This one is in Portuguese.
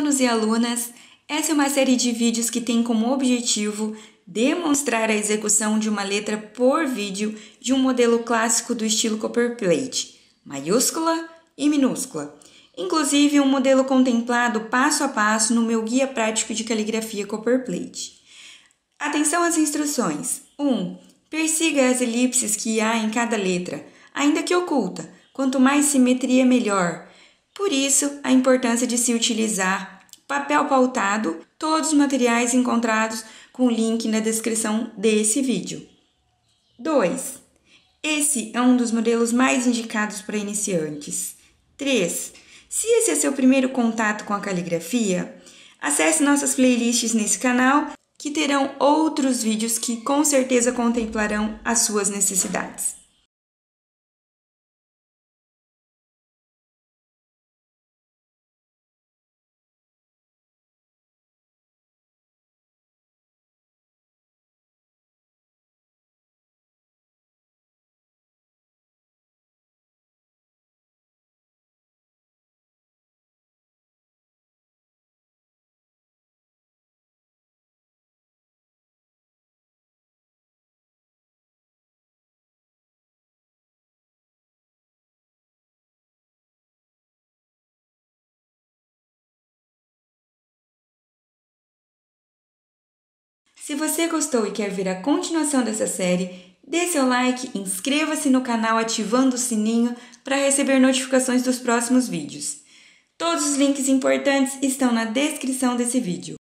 alunos e alunas! Essa é uma série de vídeos que tem como objetivo demonstrar a execução de uma letra por vídeo de um modelo clássico do estilo Copperplate, maiúscula e minúscula. Inclusive, um modelo contemplado passo a passo no meu guia prático de caligrafia Copperplate. Atenção às instruções. 1. Persiga as elipses que há em cada letra, ainda que oculta. Quanto mais simetria, melhor. Por isso, a importância de se utilizar papel pautado, todos os materiais encontrados com o link na descrição desse vídeo. 2. Esse é um dos modelos mais indicados para iniciantes. 3. Se esse é seu primeiro contato com a caligrafia, acesse nossas playlists nesse canal, que terão outros vídeos que com certeza contemplarão as suas necessidades. Se você gostou e quer ver a continuação dessa série, dê seu like, inscreva-se no canal ativando o sininho para receber notificações dos próximos vídeos. Todos os links importantes estão na descrição desse vídeo.